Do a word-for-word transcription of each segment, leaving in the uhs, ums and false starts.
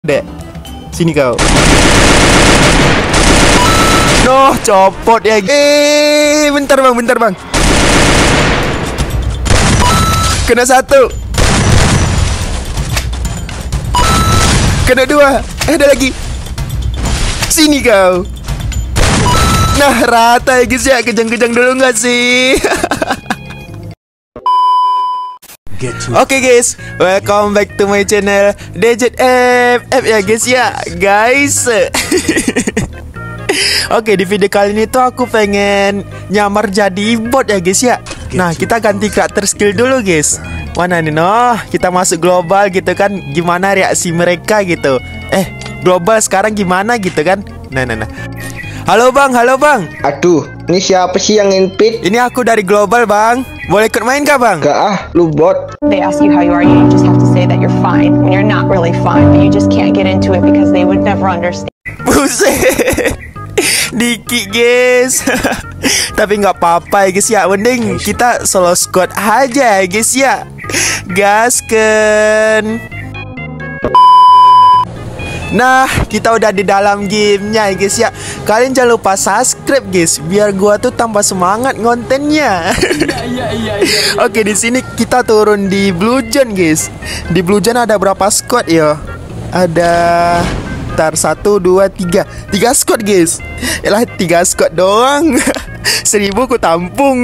Dek, sini kau. Noh, copot ya. Eh, bentar bang, bentar bang. Kena satu. Kena dua. Eh, ada lagi. Sini kau. Nah, rata ya guys ya. Kejang-kejang dulu nggak sih? Oke okay guys, welcome back to my channel D J F F ya guys ya guys. Oke okay, di video kali ini tuh aku pengen nyamar jadi bot ya guys ya. Nah kita ganti karakter skill dulu guys. Mana nih noh, kita masuk global gitu kan. Gimana reaksi mereka gitu. Eh global sekarang gimana gitu kan. Nah nah nah. Halo bang, halo bang. Aduh, ini siapa sih yang invite? Ini aku dari global bang. Boleh ikut main kah bang? Gak ah, lu bot. They ask you how you are, you just have to say that you're fine when you're not really fine, but you just can't get into it because they would never understand. Buset, dikit guys. Tapi nggak apa-apa ya guys ya. Mending kita solo squad aja ya guys ya. Gasken. Nah, kita udah di dalam gamenya ya guys ya. Kalian jangan lupa subscribe guys, biar gua tuh tambah semangat kontennya. Iya, iya, iya. Oke, di sini kita turun di Blue Zone guys. Di Blue Zone ada berapa squad ya? Ada tar satu, dua, tiga, tiga squad guys. Yalah tiga squad doang. Seribu ku tampung.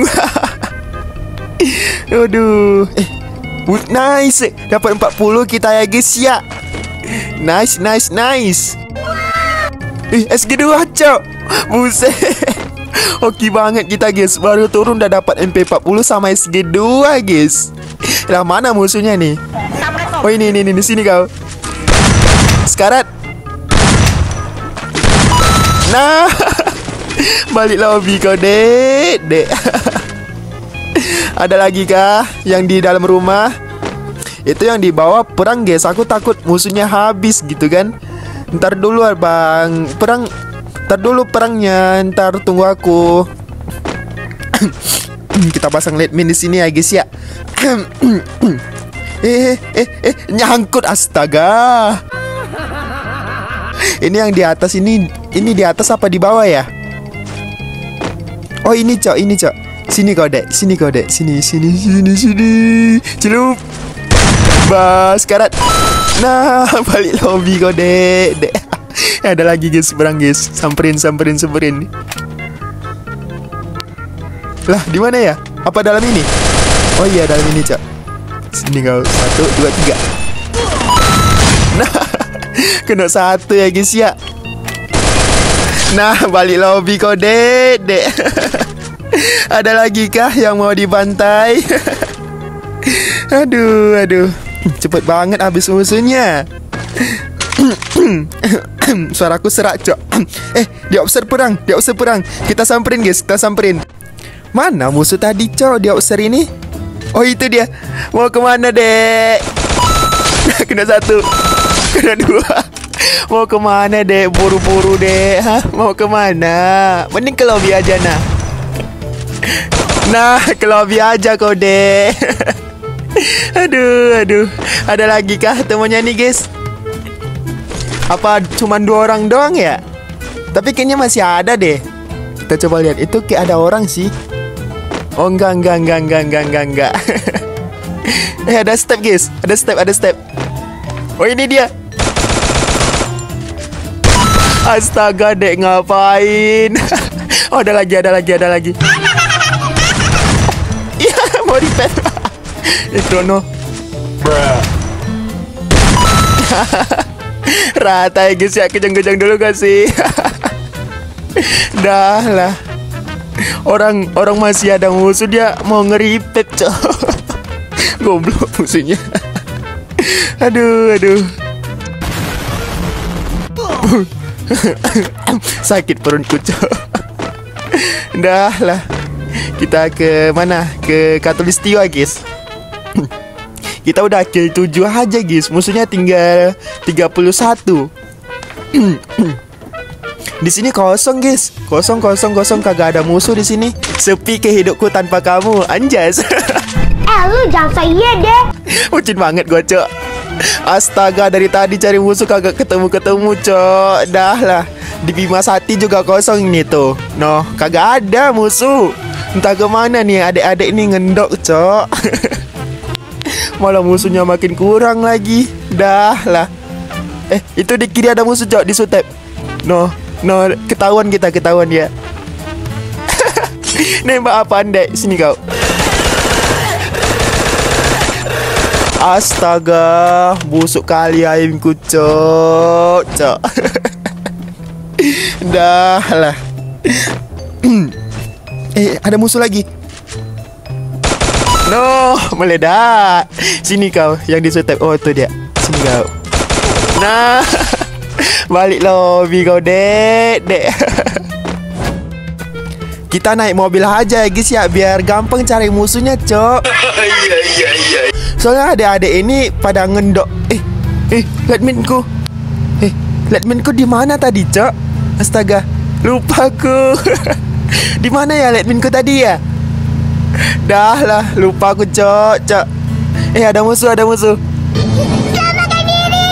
Aduh, eh, nice, dapat empat puluh kita ya guys ya. Nice, nice, nice. Ih, S G dua cok. Buset. Oke banget kita guys. Baru turun udah dapat M P empat puluh sama S G dua guys. Lah mana musuhnya nih? Oh ini, ini, ini, sini kau. Sekarat. Nah. Balik lobby kau dek, dek. Ada lagi kah yang di dalam rumah? Itu yang di bawah perang guys. Aku takut musuhnya habis gitu kan. Ntar dulu bang, perang. Ntar dulu perangnya. Ntar tunggu aku. Kita pasang lead min di sini ya guys ya. eh eh eh nyangkut, astaga. Ini yang di atas ini. Ini di atas apa di bawah ya? Oh ini cok, ini cok. Sini kau dek, sini kau dek, sini sini sini sini. Celup. Bas karat. Nah, balik lobby kau dek, dek. Ada lagi guys, berang guys. Samperin, samperin, samperin. Lah, di mana ya? Apa dalam ini? Oh iya, dalam ini, Cak. Sini kau. Satu, dua, tiga. Nah, kena satu ya guys ya. Nah, balik lobby kau dek, dek. Ada lagi kah yang mau dibantai? Aduh, aduh. Cepet banget habis musuhnya. Suaraku serak cok. Eh, dia obser perang, dia obser perang. Kita samperin guys, kita samperin. Mana musuh tadi cok, dia obser ini? Oh itu dia. Mau kemana dek? Kena satu, kena dua. Mau kemana dek? Buru-buru dek. Hah? Mau kemana? Mending ke lobby aja nah. Nah, ke lobby aja kau dek. Aduh, aduh. Ada lagi kah temannya nih guys? Apa cuma dua orang doang ya? Tapi kayaknya masih ada deh. Kita coba lihat. Itu kayak ada orang sih. Oh enggak, enggak, enggak, enggak, enggak, enggak, enggak. Eh ada step guys. Ada step, ada step. Oh ini dia. Astaga dek, ngapain? Oh ada lagi, ada lagi, ada lagi. Iya mau repair. Itu no. Rata ya guys ya. Kejang-kejang dulu gak sih? Dah lah. Orang orang masih ada musuh, dia mau ngeripet cok. Goblok musuhnya. Aduh, aduh. Sakit perutku cok. Dah lah. Kita ke mana? Ke Katulistiwa guys. Kita udah kill tujuh aja guys. Musuhnya tinggal tiga puluh satu. Di sini kosong guys. Kosong kosong kosong, kagak ada musuh di sini. Sepi ke hidupku tanpa kamu, anjas. Eh lu jangan saya deh. Bucin banget gue cok. Astaga, dari tadi cari musuh kagak ketemu-ketemu, cok. Dah lah. Di Bima Sakti juga kosong ini tuh. Noh, kagak ada musuh. Entah kemana nih adik-adik ini ngendok, cok. Malah musuhnya makin kurang lagi. Dah lah. Eh, itu di kiri ada musuh, cok, di Sutep. Noh, noh, ketahuan kita, ketahuan ya. Nembak apaan, Dek? Sini kau. Astaga, busuk kali ayamku, cok, cok. Dah lah. Eh, ada musuh lagi. No, meledak. Sini kau, yang di Sutep. Oh, itu dia. Sini kau. Nah, balik lobby kau, Dek, Dek. Kita naik mobil aja ya guys ya, biar gampang cari musuhnya, cok. Iya iya iya. Soalnya adik-adik ini pada ngendok. Eh, eh, Letminku. Eh, Letminku di mana tadi, cok? Astaga, lupa aku. Di mana ya Letminku tadi ya? Dah lah, lupa aku, cok, cok. Eh, ada musuh, ada musuh. Selamatkan diri.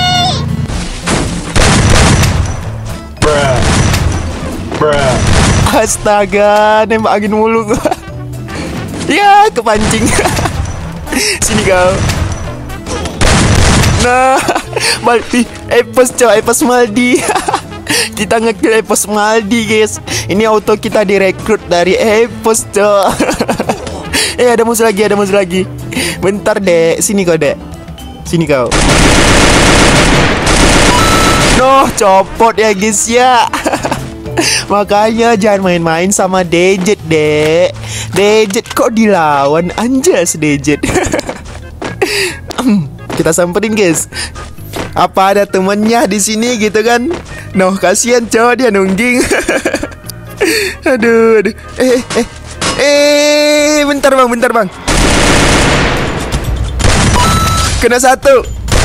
Bruh. Bruh. Astaga, nembak angin mulu gua. Ya, kepancing. Sini kau. Nah, balik. Epos, cok, Epos Maldi. Kita ngekill Epos Maldi, guys. Ini auto kita direkrut dari Epos, cok. Eh, ada musuh lagi, ada musuh lagi. Bentar, Dek. Sini kau, Dek. Sini kau. Noh, copot ya, guys ya. Makanya jangan main-main sama Dejet, Dek. Dejet kok dilawan, anjas Dejet. Kita samperin, guys. Apa ada temennya di sini gitu kan? Noh, kasihan cowok, dia nungging. Aduh, aduh. Eh, eh, eh, bentar bang, bentar bang. Kena satu.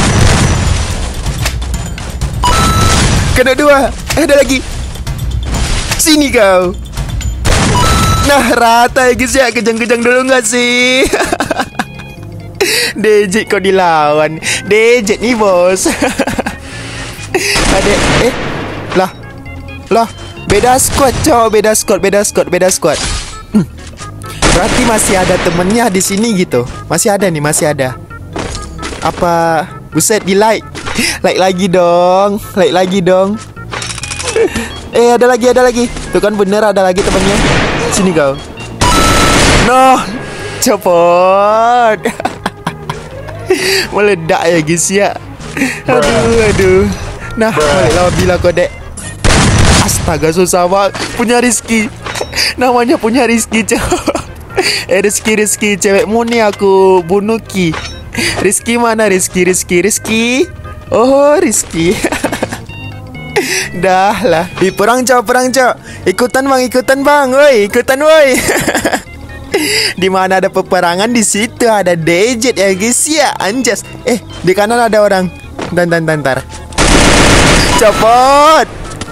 Kena dua. Eh, ada lagi. Sini kau. Nah, rata ya guys ya. Kejang-kejang dulu gak sih? Dejet kok dilawan. Dejet nih, bos. Adek, eh Lah, lah, beda squad, cowok. Beda squad, beda squad, beda squad. hmm. Berarti masih ada temennya di sini gitu. Masih ada nih, masih ada. Apa, buset, di like. Like lagi dong. Like lagi dong. Eh, ada lagi, ada lagi. Tuh kan bener, ada lagi temennya. Sini kau. No, copot. Meledak ya guys ya. Aduh, aduh. Nah, baliklah bila kau, Dek. Astaga, susah banget. Punya Rizky. Namanya punya Rizky, cowok. Eh, Rizky, Rizky, cewekmu nih aku bunuh Ki. Rizky mana? Rizky, Rizky, Rizky. Oh, Rizky. Dah lah. Di perang, cok, perang, cok. Ikutan bang, ikutan bang, woi, ikutan woi. Di mana ada peperangan, di situ ada Dejet ya guys ya, anjas. Eh, di kanan ada orang. Dan dan dan tar. Copot.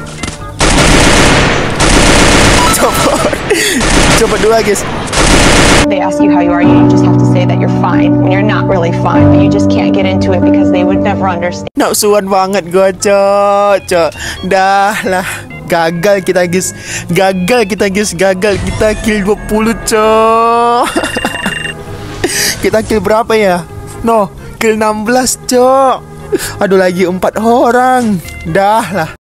Copot. Copot dua guys. They ask you how you are, you just have to say that you're fine when you're not really fine, but you just can't get into it because they would never understand. Nafsuan banget gue, cok, cok. Dah lah, gagal kita guys. Gagal kita guys, gagal. Kita kill dua puluh, cok. Kita kill berapa ya? No, kill enam belas, cok. Aduh, lagi empat orang. Dah lah.